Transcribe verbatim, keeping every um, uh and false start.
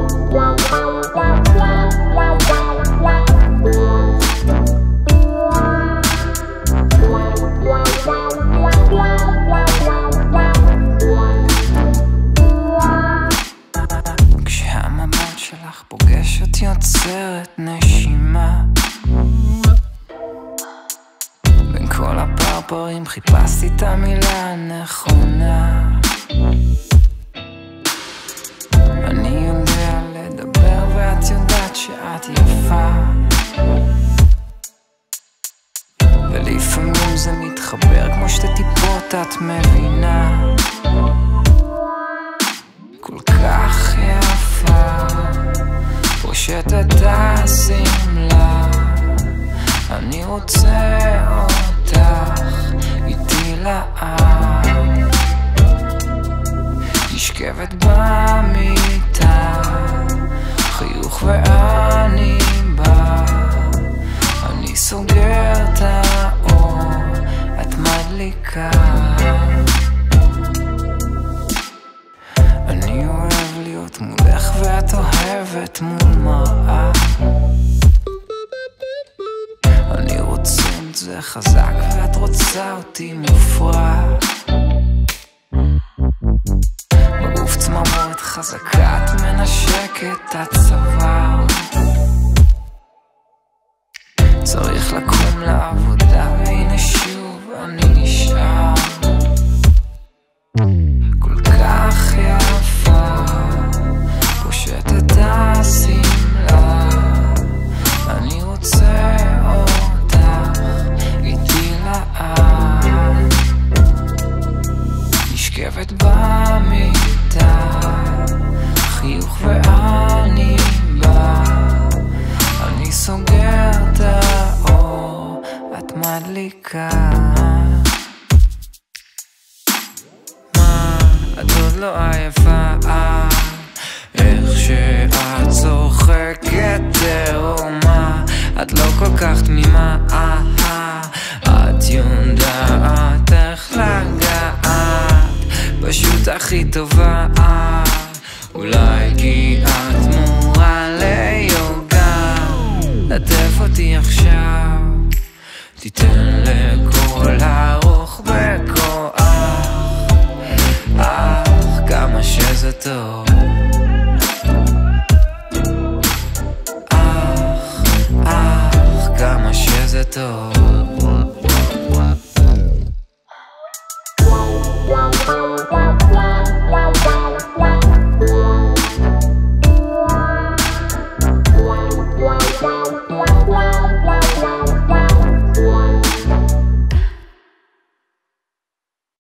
כשהמבט שלך פוגש אותי עוצרת נשימה בין כל הפרפרים חיפשתי את המילה הנכונה אני יודע לדבר ואת יודעת שאת יפה ולפעמים זה מתחבר כמו שתי טיפות את מבינה כל כך יפה פושטת השמלה אני רוצה אותך איתי לעם נשכבת במיטה חיוך ואני בא אני סוגר את האור את מדליקה אני אוהב להיות מולך ואת אוהבת מול מראה אני רוצה את זה חזק ואת רוצה אותי מופרע בגוף צמרמורת חזקה את מנשקת הצוואר צריך לקום לעבודה והנה שוב אני נשאר כל כך יפה פושטת השמלה אני רוצה אותך איתי לעם נשכבת במיטה חיוך ואני בא אני סוגר את האור את מדליקה מה את עוד לא עייפה איך שאת צוחקת תרומה את לא כל כך תמימה את יודעת איך לגעת פשוט הכי טובה אולי כי